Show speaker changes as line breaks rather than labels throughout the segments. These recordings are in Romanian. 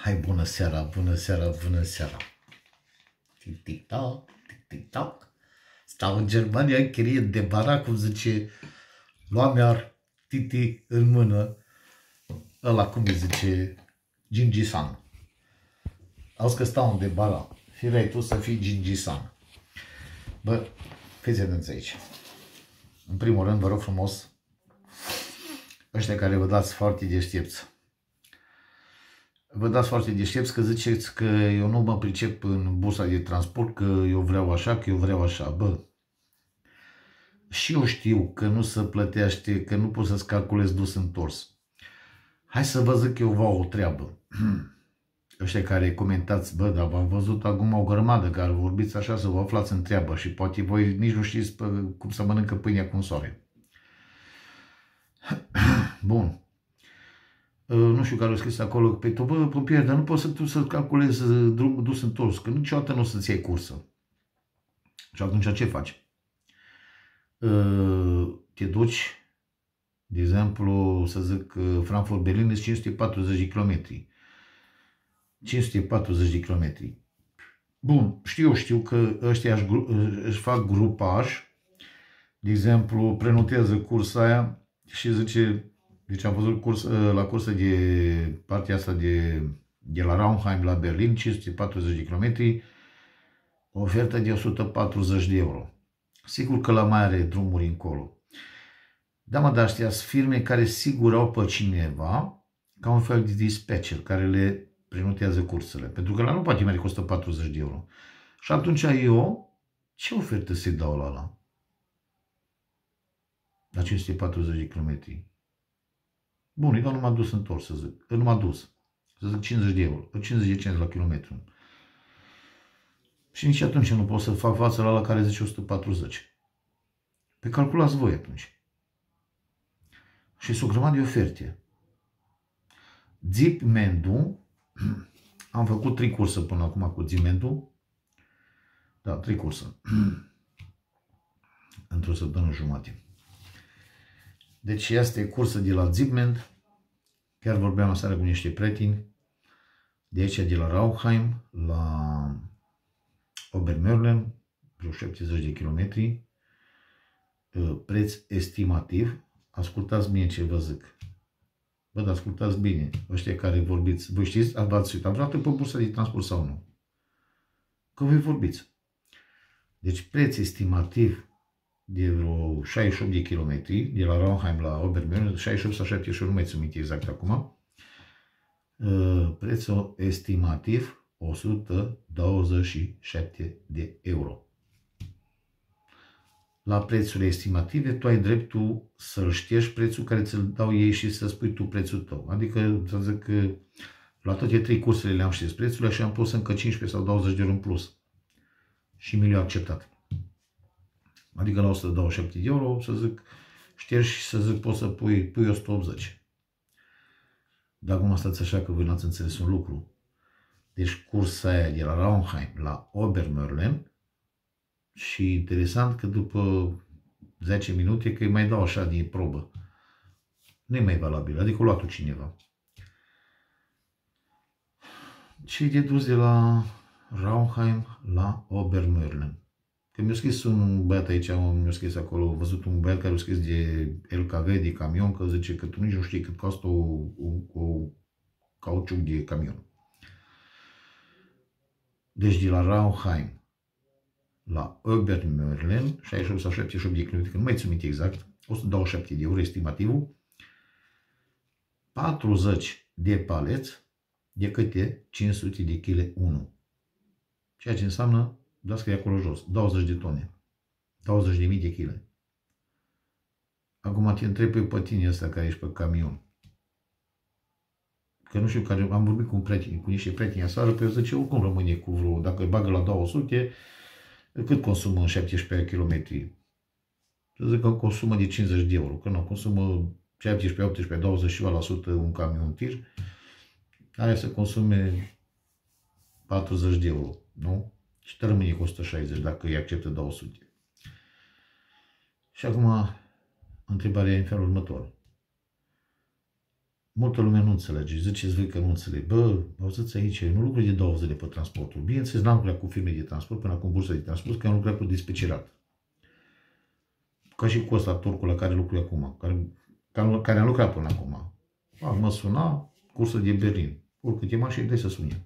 Hai, bună seara, bună seara, bună seara. Tic-tic-tac, tic-tic-tac. Stau în Germania, în chirie de barac, cum zice, lua-mi-ar titi în mână, ăla, cum îi zice, Gingisan. Auzi că stau de barac. Firei tu să fii Gingisan. Bă, fiți atenți aici. În primul rând, vă rog frumos, ăștia care vă dați foarte deștepți. Vă dați foarte deștepți că ziceți că eu nu mă pricep în bursa de transport, că eu vreau așa, că eu vreau așa. Bă, și eu știu că nu se plătește, că nu poți să-ți calculezi dus întors. Hai să vă zic eu vouă o treabă. Ăștia care comentați, bă, dar v-am văzut acum o grămadă care vorbiți așa să vă aflați în treabă și poate voi nici nu știți cum să mănâncă pâinea cu soare. Bun. Nu știu care a scris acolo pe tu, bă, pompier, dar nu poți să calculezi drumul dus întors, că niciodată nu o să-ți iei cursă. Și atunci ce faci? Te duci, de exemplu, să zic, Frankfurt-Berlin, este 540 de km. 540 de km. Bun, știu că ăștia își fac grupaj, de exemplu, prenotează cursa aia și zice, deci am văzut la cursă de partea asta de la Raunheim la Berlin, 540 de km, ofertă de 140 de euro. Sigur că la mai are drumuri încolo. Da, mă, dar astea sunt firme care sigur au pe cineva ca un fel de dispatcher care le prenotează cursele. Pentru că la nu poate merge costă 40 de euro. Și atunci eu, ce ofertă să-i dau la ăla? La 540 de km. Bun, îi dau numai dus întors, să zic. Numai dus. Să zic 50 de euro. 50 de cenți la kilometru. Și nici atunci nu pot să fac față la ăla care zice 140. Pe calculați voi atunci. Și sunt o grămadă de oferte. Zipmendu, am făcut 3 curse până acum cu Zipmendu. Da, 3 curse. Într-o săptămână jumate. Deci asta e cursă de la Zipmend. Chiar vorbeam aseară cu niște prieteni. De aici, de la Raunheim, la Obermörlen, vreo 70 de kilometri. Preț estimativ. Ascultați bine ce vă zic. Bă, dar ascultați bine. Ăștia care vorbiți. Voi știți, ați uitat vreodată pe bursa de transport sau nu? Că voi vorbiți. Deci preț estimativ de vreo 68 de kilometri, de la Raunheim la Obermörlen, 68 sau 71, nu mai țin minte exact acum. Prețul estimativ 127 de euro. La prețurile estimative, tu ai dreptul să-l ștergi prețul care ți-l dau ei și să spui tu prețul tău. Adică, să zic că la toate 3 cursele le-am șters prețurile și am pus încă 15 sau 20 de euro în plus. Și mi le-au acceptat. Adică la 127 de euro, să zic, ștergi și să zic, poți să pui 180. Dar acum stați așa că voi n-ați înțeles un lucru. Deci cursa aia de la Raunheim la Obermörlen și interesant că după 10 minute că îi mai dau așa din probă. Nu e mai valabil, adică o luat-o cineva. Și de dus de la Raunheim la Obermörlen. Că mi-a scris un băiat aici, mi-a scris acolo, a văzut un băiat care a scris de LKV, de camion, că zice că tu nici nu știi cât costă o cauciuc de camion. Deci de la Raunheim la Obermörlen, 68 sau 78 de km, că nu mai țin minte exact, 127 de euro estimativul, 40 de paleți de câte 500 de kg 1. Ceea ce înseamnă, da, scrie acolo jos, 20 de tone, 20.000 de kg. Acum te întreb pe tine ăsta care ești pe camion. Că nu știu, care am vorbit cu niște prieteni aseară, pe zice, oricum rămâne cu vreo, dacă îl bagă la 200, cât consumă în 17 km? Să zic că consumă de 50 de euro, că nu, consumă 17, 18, 20% un camion tir, aia să consume 40 de euro, nu? Și te rămâne cu 160 dacă îi acceptă 200. Și acum, întrebarea e în felul următor. multă lume nu înțelege. Ziceți voi că nu înțeleg. Bă, auziți aici, eu nu lucrez de 2 zile pe transportul. Bineînțeles, n-am lucrat cu firme de transport până acum bursă de transport, că am lucrat cu dispecerat. Ca și cu ăsta, turcul la care lucrez acum, care am lucrat până acum. Mă suna, cursă de Berlin. Oricât e mașini, de să sune.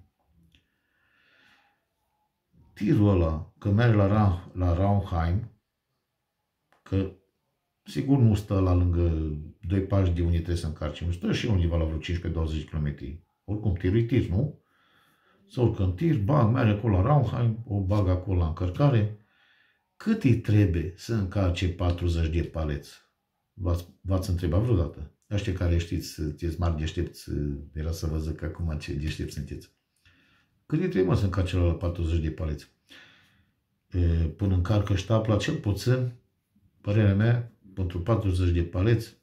Tirul ăla, că merge la Raunheim, că sigur nu stă la lângă 2 pași de unde trebuie să încarci, nu stă și undeva la vreo 15-20 km. Oricum, tirul e tir, nu? Să urcă în tir, bag, merge acolo la Raunheim, o bag acolo la încărcare. Cât îi trebuie să încarce 40 de paleți? V-ați întrebat vreodată? Ăștia care știți, sunteți mari deștepți, era să vă zic acum ce deștepți sunteți. Cât îi trebuie să încarce la 40 de paleți? Până încarcă ștapla, cel puțin, părerea mea, pentru 40 de paleți,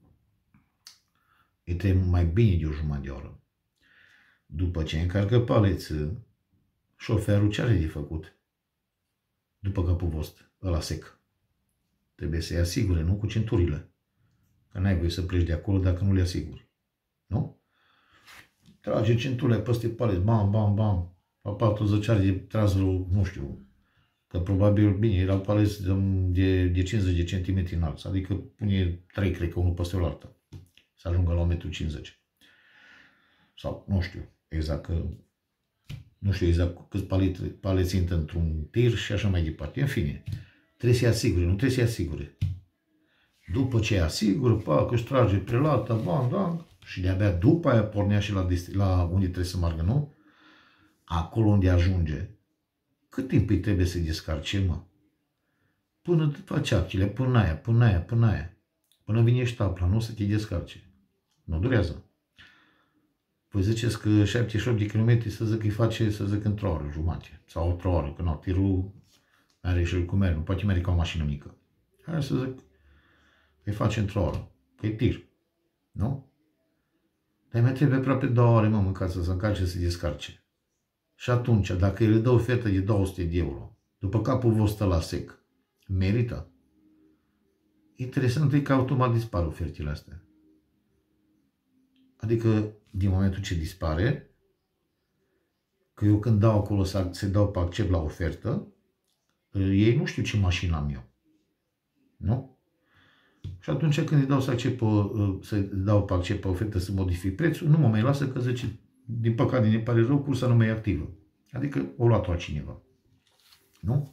îi trebuie mai bine de o jumătate de oră. După ce încarcă paleții, șoferul ce are de făcut? După capul vostru, ăla sec. Trebuie să-i asigure, nu cu centurile. Că n-ai voie să pleci de acolo dacă nu le asiguri. Nu? Trage centurile peste paleți, bam, bam, bam. La 40 are de tras vreo, nu știu, că probabil, bine, erau paleți de 50 de centimetri înalți, adică pune 3, cred că unul peste o altă, să ajungă la 1,50 m. Sau, nu știu exact, că nu știu exact câți paleți intră într-un tir și așa mai departe. În fine, trebuie să-i asigure, nu trebuie să-i asigure. După ce asigură, pac, își trage prelata, bam, bam, și de-abia după aia pornea și la unde trebuie să meargă, nu? Acolo unde ajunge. Cât timp îi trebuie să-i descarce, mă? Până face actele, până aia, până aia, până aia. Până vine ștapla, nu o să te descarce. Nu durează. Păi ziceți că 78 de km să zic îi face, să zic, într-o oră, jumate. Sau într-o oră, că nu, tirul are și cum merge, nu poate merge ca o mașină mică. Hai să zic, îi face într-o oră, că e tir. Nu? Dar mai trebuie aproape 2 ore, mă, ca să se încarce, să se descarce. Și atunci, dacă îi dă ofertă de 200 de euro, după capul vostru la sec, merită? Interesant e că automat dispar ofertele astea. Adică, din momentul ce dispare, că eu când dau acolo să dau pe accept la ofertă, ei nu știu ce mașină am eu. Nu? Și atunci când îi dau să dau pe accept pe ofertă să modific prețul, nu mă mai lasă că zice, din păcate ne pare rău, cursa nu mai e activă. Adică o luat-o altcineva. Nu?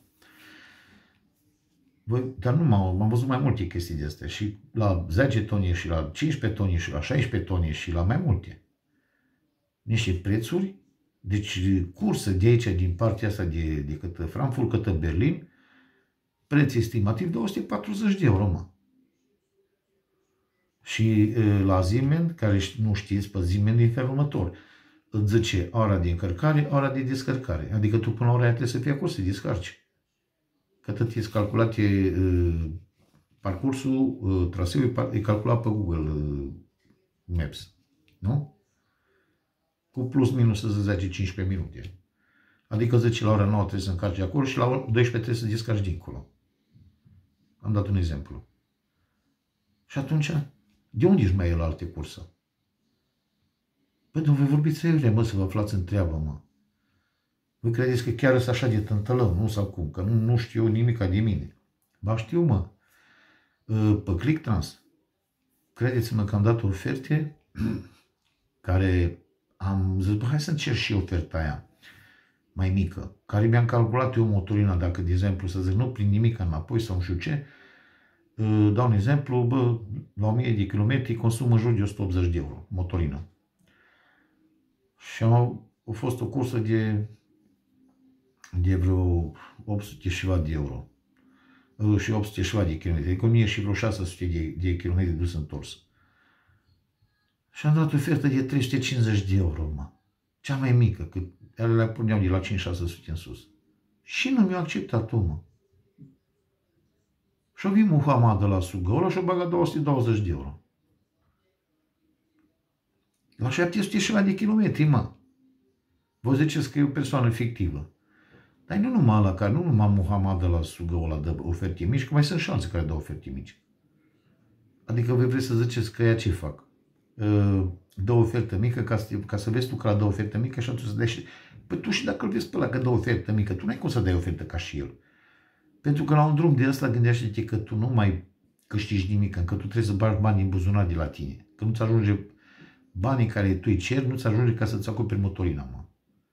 Dar nu m-am văzut mai multe chestii de astea. Și la 10 tone, și la 15 tone, și la 16 tone, și la mai multe. Niște prețuri. Deci cursă de aici, din partea asta de către Frankfurt, către Berlin, preț estimativ 240 de euro, mă. Și la Siemens, care nu știți, pe Siemens din felul următor. Îți zice ora de încărcare, ora de descărcare. Adică tu până la ora aia trebuie să fii acolo să descarci. Că tot e calculat parcursul, traseul e calculat pe Google Maps. Nu? Cu plus minus să zice 15 minute. Adică zice la ora 9 trebuie să încarci acolo și la ora 12 trebuie să descarci dincolo. Am dat un exemplu. Și atunci, de unde ești mai el alte cursă? Păi, voi vorbiți aiurea, mă, să vă aflați în treabă, mă. Voi credeți că chiar sunt așa de tântălău, nu? Sau cum? Că nu știu nimica de mine. Ba știu, mă. Pe ClickTrans. Credeți-mă că am dat oferte care am zis, bă, hai să încerc și oferta aia mai mică, care mi-am calculat eu motorina, dacă, de exemplu, să zic, nu prin nimic înapoi sau nu știu ce, dau un exemplu, bă, la 1000 de kilometri consumă în jur de 180 de euro motorină. Și a fost o cursă de vreo 800 și ceva de euro. Și 800 și ceva de kilometri. Adică 1000 și vreo 600 de kilometri dus întors. Și am dat ofertă de 350 de euro, mă. Cea mai mică, că ele le puneau de la 5-600 în sus. Și nu mi-a acceptat-o, mă. Și-o vin Muhammad de la Sugăula și-o băgat 220 de euro. La 700 și ceva de kilometri, mă. Vă ziceți că e o persoană fictivă. Dar nu numai la care, nu numai Muhammad de la Sugăula dă oferte mici, că mai sunt șanse care dau oferte mici. Adică voi vreți să ziceți că ea ce fac? dă o ofertă mică ca să vezi tu că la dă o ofertă mică și atunci să dai și... Păi tu și dacă îl vezi pe ăla că dă o ofertă mică, tu n-ai cum să dai ofertă ca și el. Pentru că la un drum de ăsta gândește-te că tu nu mai câștigi nimic, că tu trebuie să bagi bani în buzunar de la tine. Că nu-ți ajunge banii care tu îi ceri, nu-ți ajunge ca să-ți acoperi motorina, mă.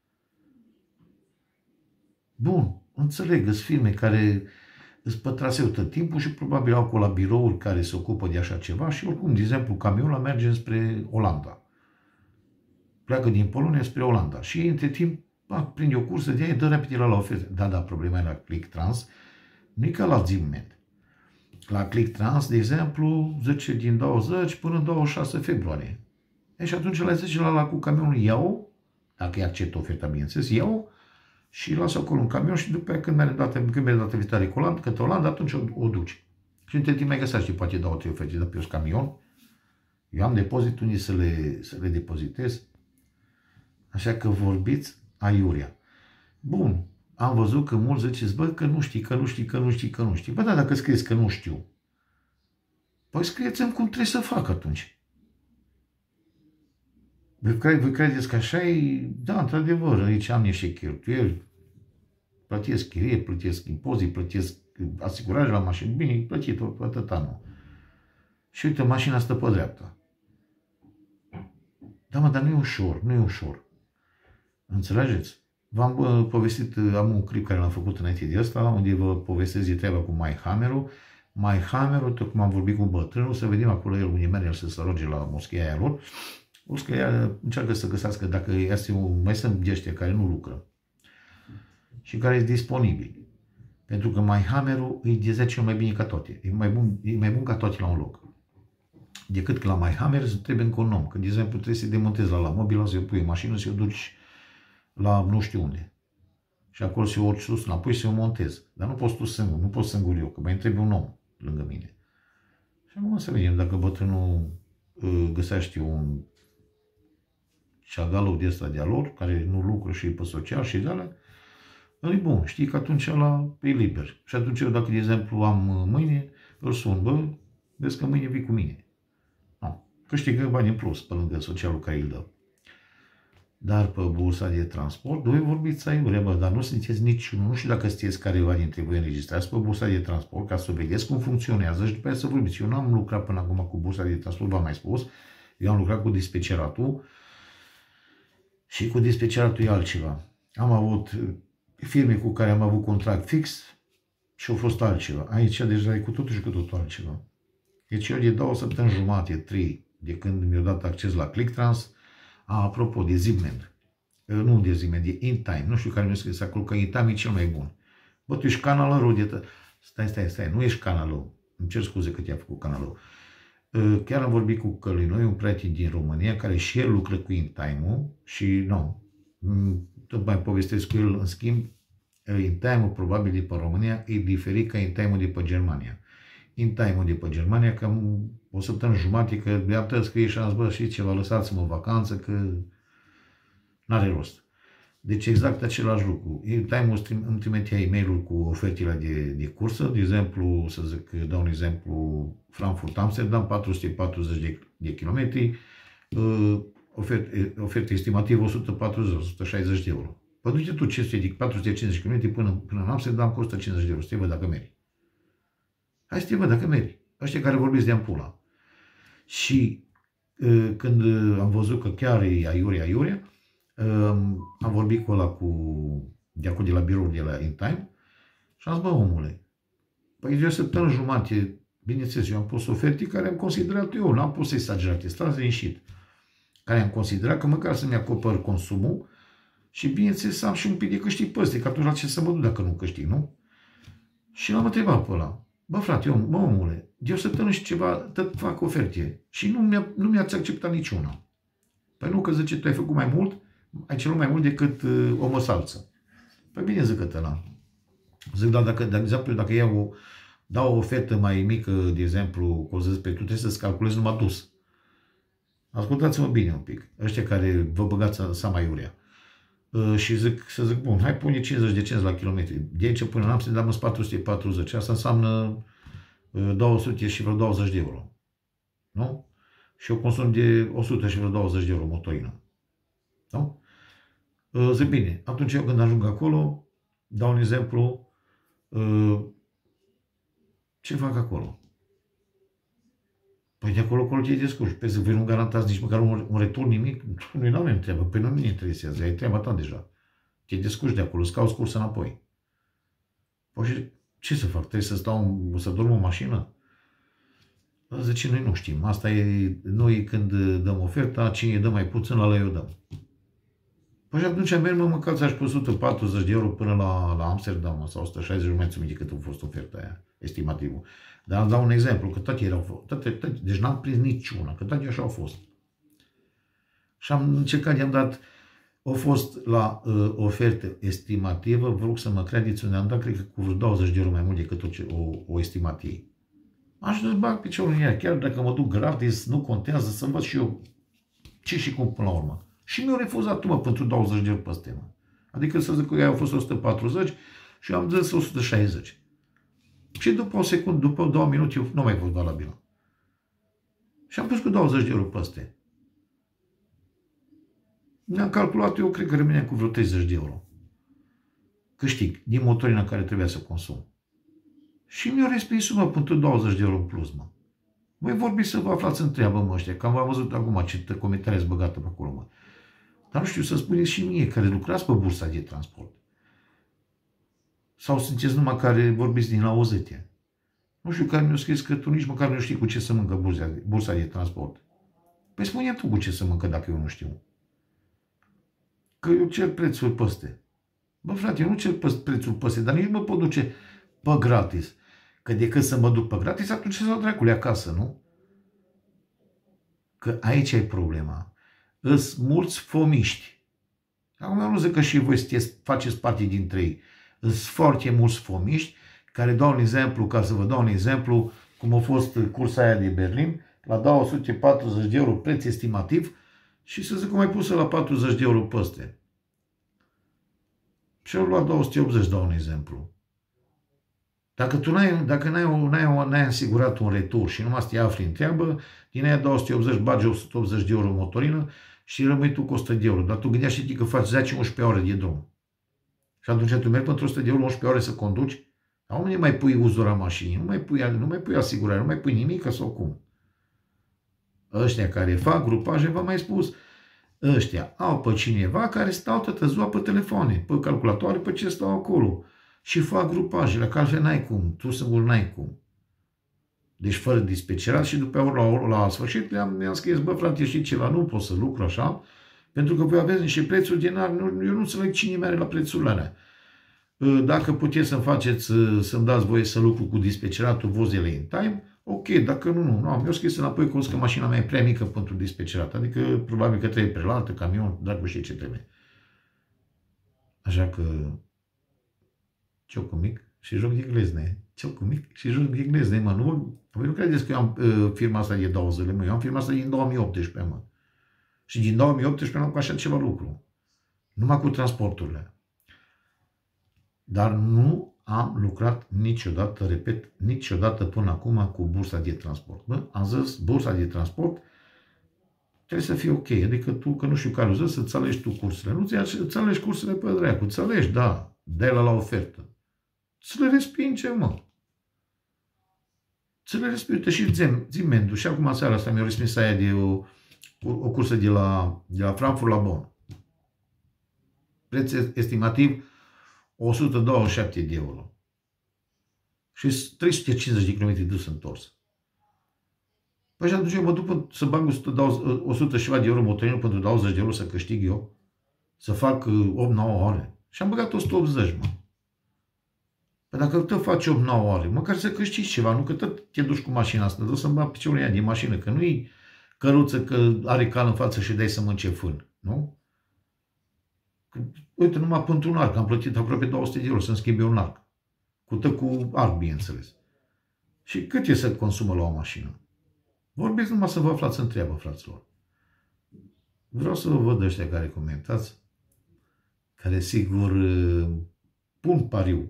Bun, înțeleg, sunt firme care îți pe traseu tot timpul și probabil au acolo birouri care se ocupă de așa ceva și oricum, de exemplu, camionul merge spre Olanda. Pleacă din Polonia spre Olanda și între timp prinde o cursă de aia, dă repede la ofertă. Da, problema e la ClickTrans, nu e ca la Zimmed. La ClickTrans, de exemplu, 10 din 20 până în 26 februarie. E, și atunci la 10 la cu camionul iau, dacă îi acceptă oferta, bineînțeles, iau și lasă acolo un camion și după aia când merge data viitoare către Olanda, atunci o duci. Și între timp mai găsește, poate dau 3 oferte de pe un camion. Eu am depozit unde să le depozitez. Așa că vorbiți aiurea. Bun, am văzut că mulți ziceți, bă, că nu știi, că nu știi, că nu știi, că nu știi. Bă, da, dacă scrieți că nu știu, păi scrieți-mi cum trebuie să fac atunci. Voi credeți că așa e? Da, într-adevăr, aici am niște cheltuieli, plătesc chirie, plătesc impozit, plătesc asigurare la mașină, bine, e plătit atât anul. Și uite, mașina stă pe dreapta. Da, mă, dar nu e ușor, nu e ușor. Înțelegeți? V-am povestit, am un clip care l-am făcut înainte de asta, unde vă povestesc de treaba cu MyHammer-ul. MyHammer-ul, tot cum am vorbit cu bătrânul, să vedem acolo el unde merge, el să se roage la moscheia aia lor. O că ea încearcă să găsească dacă mai sunt de ăștia care nu lucră și care sunt disponibili. Pentru că MyHammer-ul e de 10 mai bine ca toate. E mai bun ca toate la un loc. Decât că la MyHammer trebuie încă un om. Că, de exemplu, trebuie să demontezi la mobila, să-i pui în mașină, să-i duci la nu știu unde. Și acolo să-i urci sus înapoi și să-i montezi. Dar nu poți tu singur, nu poți singur eu, că mai trebuie un om lângă mine. Și acum să vedem dacă bătrânul găsește un șagalul de ăsta de-a lor, care nu lucră și e pe social și de-alea, e bun, știi că atunci ăla e liber. Și atunci eu, dacă, de exemplu, am mâine, îl sun, bă, vezi că mâine vii cu mine. Nu. Câștigă bani în plus, pe lângă socialul care îl dă. Dar pe bursa de transport, voi vorbiți aiurea, bă, dar nu sunteți niciunul, nu știu dacă știți careva dintre voi înregistrați pe bursa de transport, ca să vedeți cum funcționează și după aceea să vorbiți. Eu nu am lucrat până acum cu bursa de transport, v-am mai spus, eu am lucrat cu dispeceratul și cu dispeceratul e altceva. Am avut firme cu care am avut contract fix și au fost altceva. Aici deja e cu totul și cu totul altceva. Deci eu de 2 săptămâni jumate, 3, de când mi-au dat acces la ClickTrans, apropo de Zipmed, nu de Zipmed, de InTime, nu știu care mi-a scris acolo, că InTime e cel mai bun. Bă, tu ești canalărul de... Stai, nu ești canalul. Îmi cer scuze că te-a făcut canalul. Chiar am vorbit cu Călinoi, un prieten din România, care și el lucră cu InTime-ul și nu, tot mai povestesc cu el, în schimb, InTime-ul probabil de pe România e diferit ca InTime-ul de pe Germania. InTime-ul de pe Germania, cam o săptămână jumate, că de-abia scrie și am zis, bă, știți ceva, lăsați-mă în vacanță, că n-are rost. Deci exact același lucru. InTime-ul îmi trimitea e-mail-uri cu ofertele de cursă, de exemplu, să zic, dau un exemplu, Frankfurt-Amsterdam, 440 de kilometri, ofertă estimativă 140-160 de euro. Păi duce tu 450 km până în Amsterdam, costă 50 de euro, să te văd dacă mergi. Hai să te văd dacă mergi. Ăștia care vorbiți de Ampula. Și când am văzut că chiar e aiurea, am vorbit cu ăla de acolo de la birou de la InTime și am zis, bă, omule, păi de o săptămână jumate, bineînțeles, eu am pus oferte care am considerat eu, n-am pus exagerate, stați liniștit, care am considerat că măcar să-mi acopăr consumul și bineînțeles să am și un pic de câștig pe ăstea, că atunci la ce să mă duc dacă nu câștig, nu? Și l-am întrebat pe ăla, bă, frate, bă, omule, de o săptămână și ceva, tot fac oferte și nu mi-ați acceptat niciuna. Păi nu, că zice, tu ai făcut mai mult, ai cerut mai mult decât omă salță. Păi bine, zic ăla. Zic, dar dacă, de exemplu, dacă dau o ofertă mai mică, de exemplu, o să zic, pe tu trebuie să-ți calculezi numai dus. Ascultați-mă bine un pic, ăștia care vă băgați seama iurea. Și să zic, bun, hai pune 50 de cenți la kilometri. De aici până în Amsterdam sunt 440. Asta înseamnă 200 și vreo 20 de euro. Nu? și o consum de 100 și vreo 20 de euro motorină. Nu? Zic bine, atunci eu când ajung acolo, dau un exemplu, ce fac acolo? Păi de acolo te descurci. Pe să vei nu garantați nici măcar un retur, nimic. Noi nu avem treabă. Păi nu ne interesează. Ai treaba ta deja. Te descurci de acolo. Îți cauți curs înapoi. Păi ce să fac? Trebuie să stau, să dorm în mașină? Zice, noi nu știm. Asta e, noi când dăm oferta, cine dă mai puțin, la eu dăm. Păi și atunci merg, mă calțași pe 140 de euro până la Amsterdam sau 160, nu mai țin minte cât a fost oferta aia, estimativul. Dar dau un exemplu, că toate erau, deci n-am prins niciuna, că toate așa au fost. Și am încercat, i-am dat, au fost la ofertă estimativă, vă rog să mă credeți, unde am dat, cred că cu vreo 20 de euro mai mult decât o estimație. Aș dezbag piciorul în ea, chiar dacă mă duc gratis, nu contează, să văd și eu ce și cum până la urmă. Și mi-au refuzat, mă, pentru 20 de euro peste, mă. Adică să zic că ei au fost 140 și eu am zis 160. Și după o secundă, după 2 minute, eu nu mai fost valabilă. Și am pus cu 20 de euro peste. Ne-am calculat, eu cred că rămâneam cu vreo 30 de euro. Câștig din motorina care trebuia să consum. Și mi-au respins, mă, pentru 20 de euro în plus, mă. Voi vorbi să vă aflați în treabă, mă, ăștia, că am văzut acum ce comentarii ați băgată pe acolo, mă. Dar nu știu să spuneți și mie, care lucrați pe bursa de transport. Sau sunteți numai care vorbiți din auzete. Nu știu care mi-a scris că tu nici măcar nu știi cu ce să mâncă bursa de transport. Păi spune tu cu ce să mâncă dacă eu nu știu. Că eu cer prețul păste. Bă, frate, eu nu cer prețul păste, dar nici mă pot duce pe gratis. Că decât să mă duc pe gratis, atunci să o dracule acasă, nu? Că aici e problema. Îs mulți fomiști. Acum eu nu zic că și voi faceți parte dintre ei. Îs foarte mulți fomiști care dau un exemplu, ca să vă dau un exemplu, cum a fost cursa aia de Berlin, la 240 de euro preț estimativ și să zic că mai pusă la 40 de euro păste. Și eu la 280 dau un exemplu. Dacă tu n-ai asigurat un retur și numai să te afli în treabă, din aia 280 bagi 180 de euro motorină și rămâi tu cu 100 de euro. Dar tu gândește-te că faci 10-11 ore de drum. Și atunci tu mergi pentru 100 de euro 11 ore să conduci, dar nu mai pui uzura mașinii, nu mai pui asigurare, nu mai pui nimic sau cum. Ăștia care fac grupaje, v-am mai spus, ăștia au pe cineva care stau toată ziua pe telefoane, pe calculatoare, pe ce stau acolo. Și fac grupajele, că altfel n-ai cum, tu singur n-ai cum. Deci fără dispecerat și după la sfârșit mi-am scris, bă frate, știi ceva, nu pot să lucru așa, pentru că voi aveți niște prețuri din ar, eu nu înțeleg cine mere la prețurile alea. Dacă puteți să-mi faceți, să-mi dați voie să lucru cu dispeceratul vozele in time, ok, dacă nu, mi-au scris înapoi că mașina mea e prea mică pentru dispecerat, adică probabil că trebuie prelaltă, camion, dacă știi ce trebuie. Așa că ciocu mic și joc de glezne. Ciocu mic și joc de glezne, mă. Nu credeți că eu am firma asta de 2 zile, mă. Eu am firma asta din 2018, mă. Și din 2018 nu am cu așa ceva lucru. Numai cu transporturile. Dar nu am lucrat niciodată, repet, niciodată până acum cu bursa de transport. Bă, am zis, bursa de transport trebuie să fie ok. Adică tu, că nu știu care o zis, să-ți alegi tu cursurile. Nu ți alegi cursurile pe dracu. Ți alegi, da, dai la ofertă. Să le respinge, mă. Să le respinge. Și zi mendu. Și acum seara asta mi-a respins aia de o cursă de la Frankfurt la Bonn. Preț estimativ 127 de euro. Și 350 de km dus întors. Păi și atunci eu mă duc să bag 100 și ceva de euro motorină pentru 20 de euro să câștig eu. Să fac 8-9 ore. Și am băgat 180, mă. Păi dacă tot faci 8-9 ore, măcar să câștigi ceva, nu că tot te duci cu mașina asta, dă să-mi bag piciorul ăia din mașină, că nu-i căruță că are cal în față și dai să mănânce fân, nu? Că, uite, numai pentru un arc, am plătit aproape 200 de euro să-mi schimbe un arc. Cu arc, bineînțeles. Și cât e să consumă la o mașină? Vorbiți numai să vă aflați în treabă, fraților. Vreau să vă văd ăștia care comentați, care sigur pun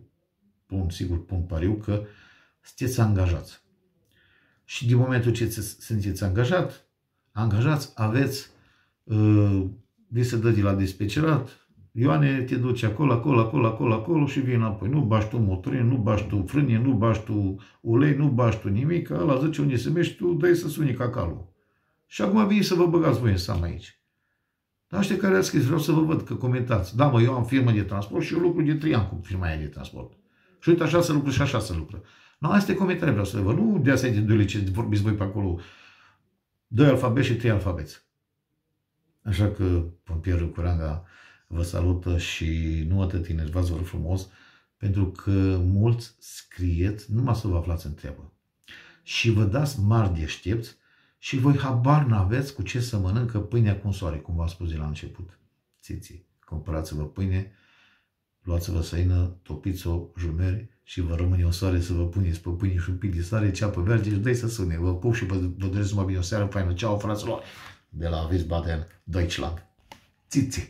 pariu că sunteți angajați. Și din momentul ce sunteți angajat, angajați, aveți, vi se dă de la dispecerat, Ioane, te duci acolo și vii înapoi. Nu bași tu motorin, nu bași tu frânie, nu bași tu ulei, nu bași tu nimic, ăla zice unde se mergi, tu dai să suni cacalul. Și acum vii să vă băgați voi în seamă aici. Dar ăștia care ați scris, vreau să vă văd că comentați. Da, mă, eu am firmă de transport și eu lucru de 3 ani cu firma aia de transport. Și uite, așa să lucru și așa să lucru. No, astea comentarii vreau să le văd. Nu de astea de 2 lei ce vorbiți voi pe acolo. 2 alfabeti și 3 alfabeți. Așa că pompierul Curanga vă salută și nu atât enervați, vă rog frumos, pentru că mulți scrieți numai să vă aflați în treabă. Și vă dați mari deștepți și voi habar n-aveți cu ce să mănâncă pâinea cu soare, cum v-am spus de la început. Țiții, cumpărați-vă pâine, luați-vă săină, topiți-o jumeri și vă rămâne o soare să vă puneți pe pâine și un pic de sare, ceapă verde și dai să sune. Vă pup și vă doresc numai bine o seară faină. Ceau, fraților, de la Wiesbaden, Deutschland. Țiții!